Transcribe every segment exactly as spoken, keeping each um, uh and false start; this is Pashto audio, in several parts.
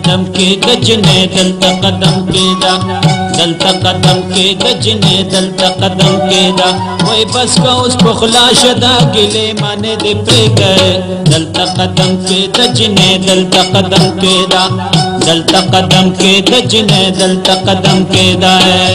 قدم کې د جنې دلته قدم کې دا دلته قدم کې د جنې دلته قدم کې دا وای بس کا اوس په خلا شدا ګلې مانه دې پرېږه دلته قدم کې د جنې دلته قدم کې دا دلته قدم کې د جنې دلته قدم کې دا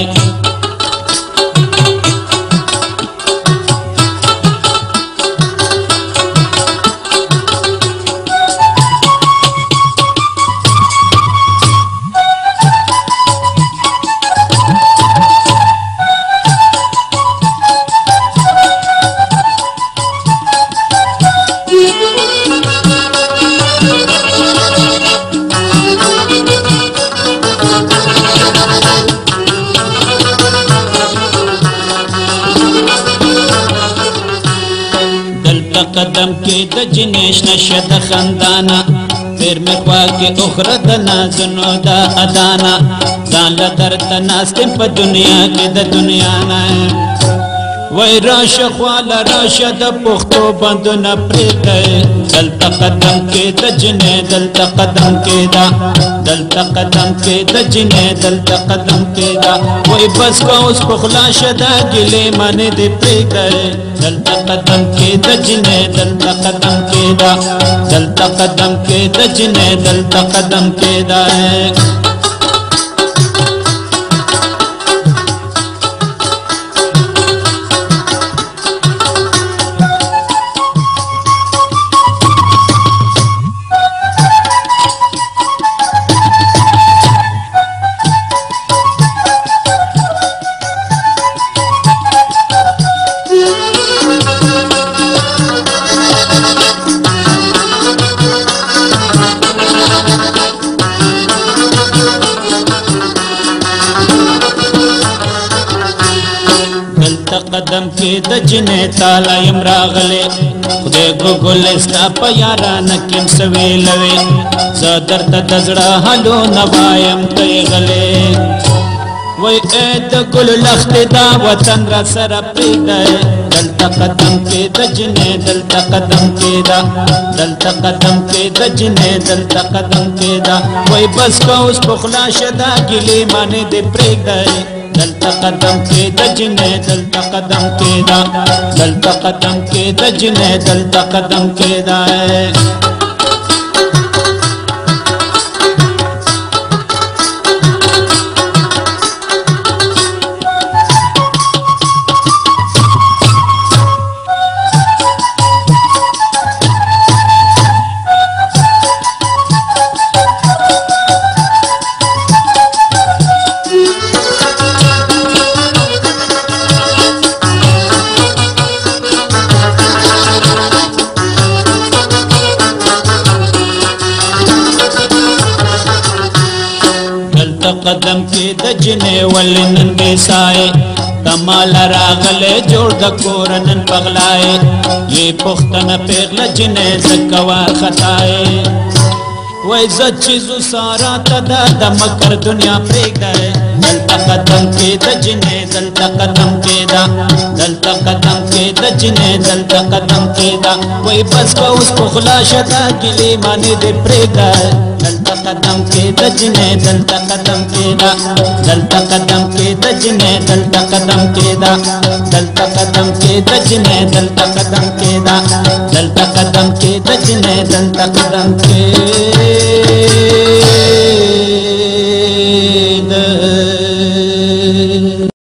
قدم کې د جنیش نشد خندانا پیر میں خواکے اخرى د نازنو دا ادانا ځان له درد ناستم په دنیا کې د دنیا نه وای راشه خواله راشه د پښتو بندونه پرېږده دلته قدم کې د جنې دلته قدم کې دا دلته قدم کې د جنې دلته قدم کې دا وای بس کا اوس په خلا شدا ګلې مانه دې پرېږده دلته قدم کې د جنې دلته قدم کې دا دلته قدم کې د جنې دلته قدم کې دا قدم کې د جنې تالا یم راغلې خدای ګوګل ستا په یارانه کیم سویلوي زه درته د زړه حالو نه وایم ته یې غلې وای اې د ګل لښتې دا وطن را سره پرېږده دلته قدم کې د جنې دلته قدم کې دا دلته قدم کې د جنې دلته قدم کې دا وای بس کا اوس په خلا شدا ګلې مانه دې پرېږده دلته قدم کې د جنې دلته قدم کې دا دلته قدم کې د جنې دلته قدم کې دا قدم کې د جنې ولنن کې سای کمال راغله جوړ د کورنن پغلای یې پختنه پیغله جنې زکوا خطای وای ز چیزو سارا تدا د مکر دنیا پرېږده دلته قدم کې د جنې دلته قدم کې دا دلته قدم کې د جنې دلته قدم کې دا وای بس کا اوس په خلا شدا ګلې مانه دې پرېږده دلته قدم کې د جنې دلته قدم کې دا دلته قدم کې د جنې دلته قدم کې دا دلته قدم کې د جنې دلته قدم کې دا دلته قدم کې د جنې دلته قدم کې